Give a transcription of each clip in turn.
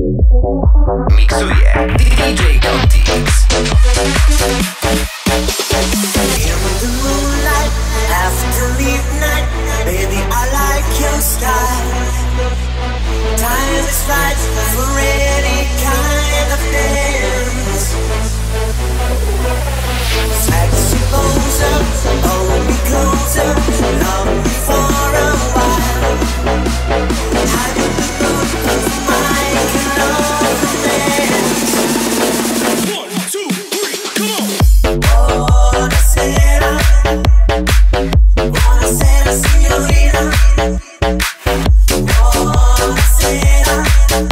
Miksuje DJ Gontix. In the moonlight, after midnight, baby, I like your style. Time is right for any kind of dance. Sexy poser, hold me closer, love me for a while. Hide in the room of my romance. 1, 2, 3, come on! Buonasera signorina. Buonasera.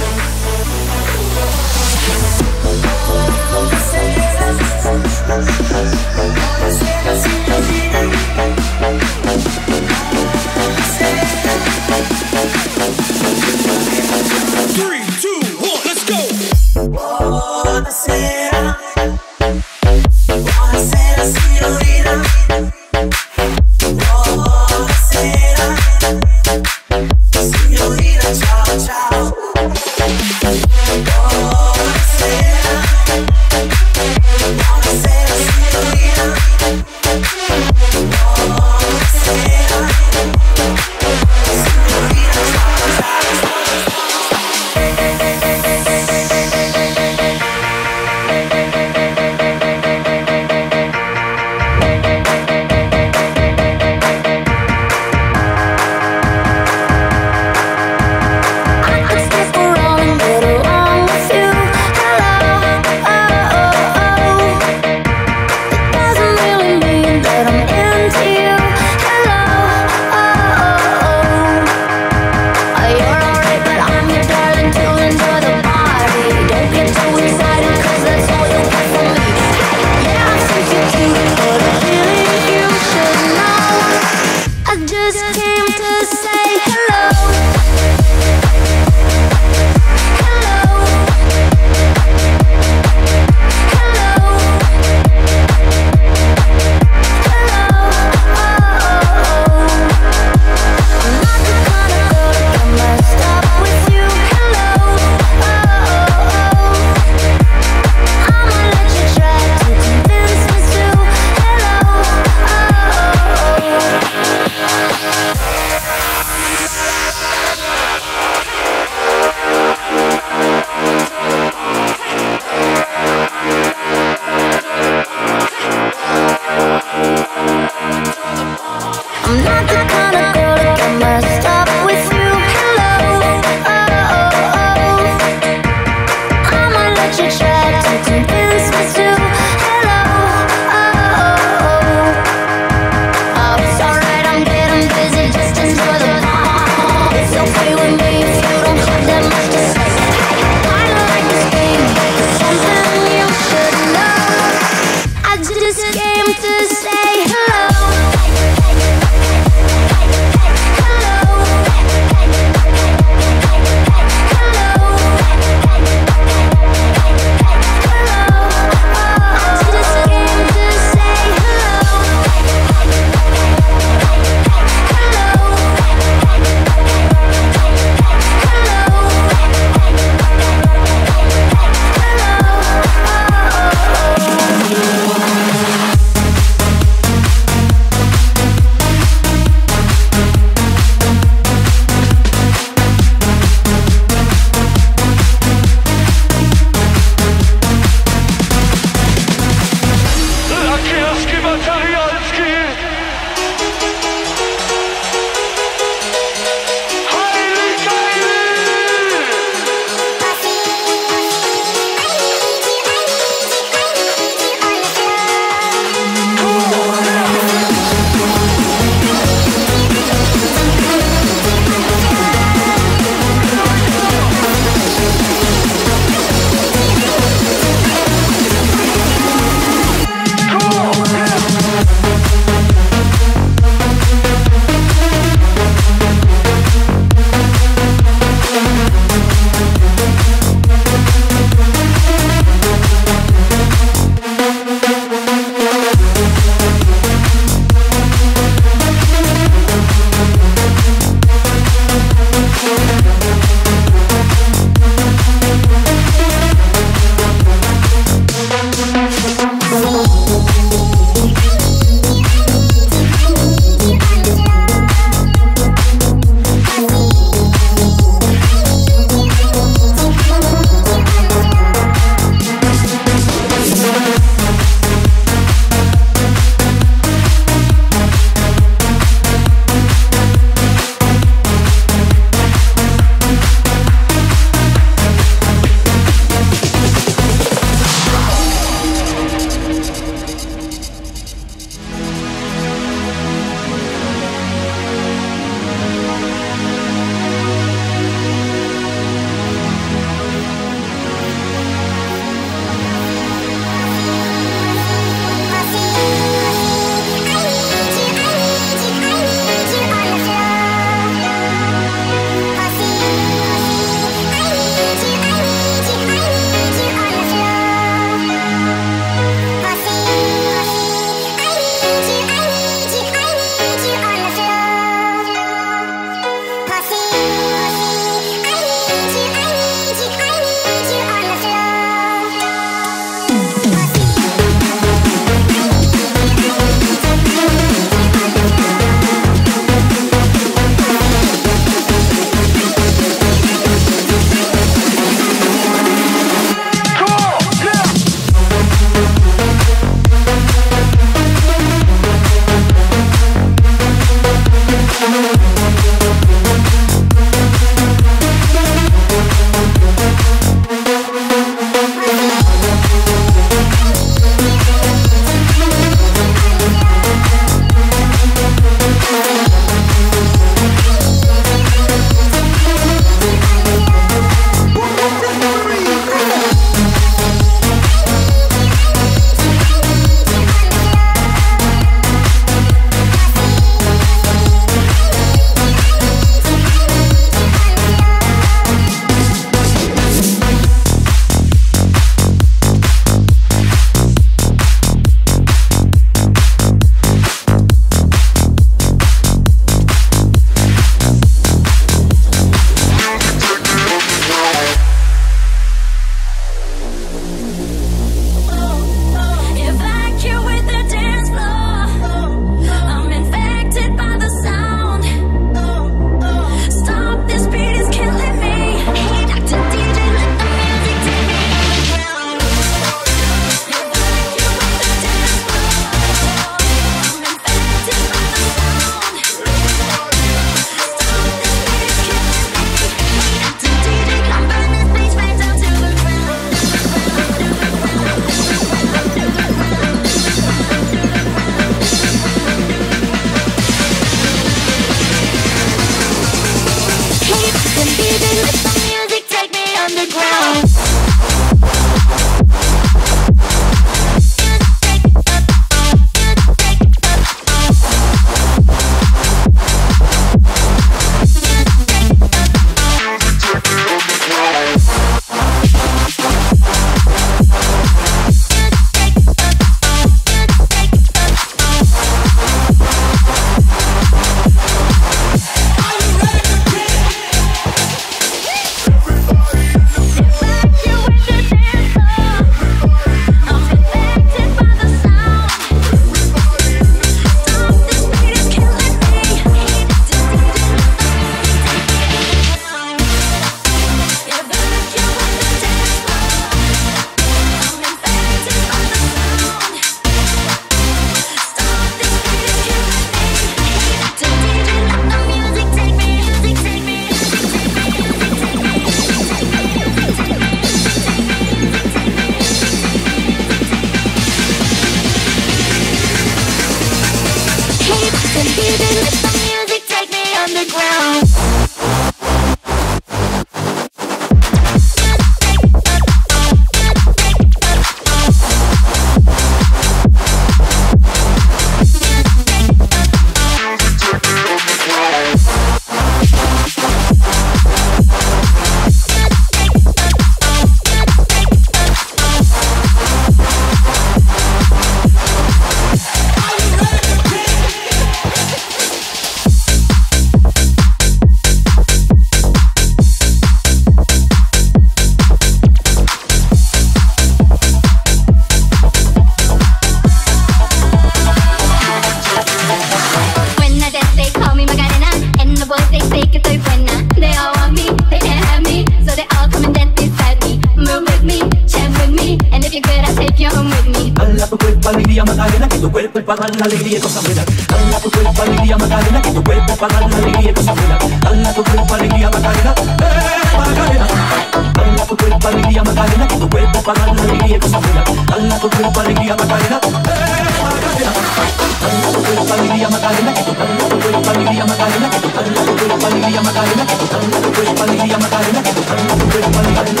alegría Macarena, que tu cuerpo es para dar la alegría y cosas buenas. Dala tu cuerpo alegría Macarena, que tu cuerpo es para dar la alegría y cosas buenas. Dala tu cuerpo alegría Macarena, Macarena. Dala tu cuerpo alegría Macarena, que tu cuerpo es para dar la alegría y cosas buenas. Dala tu cuerpo alegría Macarena, Macarena. Dala tu cuerpo alegría Macarena, que tu cuerpo alegría Macarena, que tu cuerpo alegría Macarena, que tu cuerpo alegría Macarena, que tu cuerpo alegría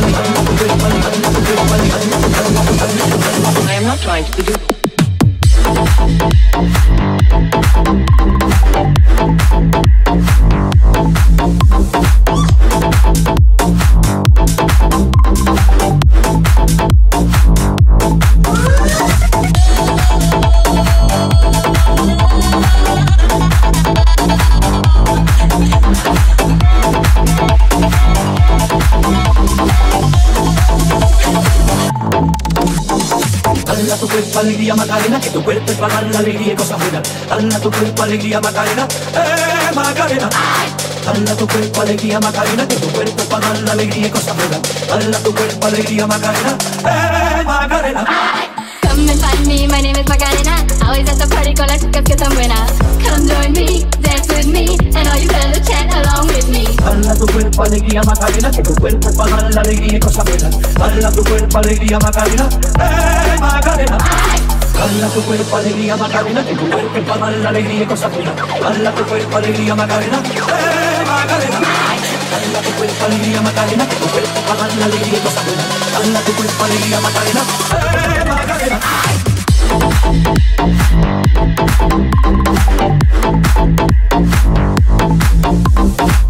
I am not trying to be difficult. Dala tu cuerpo alegría Macarena, que tu cuerpo es para dar la alegría y cosas buenas. Dala tu cuerpo alegría Macarena, Macarena. Dala tu cuerpo alegría Macarena, que tu cuerpo es para dar la alegría y cosas buenas. Dala tu cuerpo alegría Macarena, Macarena. Come and find me, my name is Macarena. Always at the party con las chicas que están buenas. Come join me, dance with me, and all you fellas chat along with me. Dala tu cuerpo alegría Macarena, que tu cuerpo es para dar la alegría y cosas buenas. Dala tu cuerpo alegría Macarena, Macarena. Dala tu cuerpo alegría Macarena, que tu cuerpo es para dar la alegría y cosas buenas. Dala tu cuerpo alegría Macarena, Macarena. Dala tu cuerpo alegría Macarena, que tu cuerpo es para dar la alegría y cosas buenas. Dala tu cuerpo alegría Macarena, Macarena.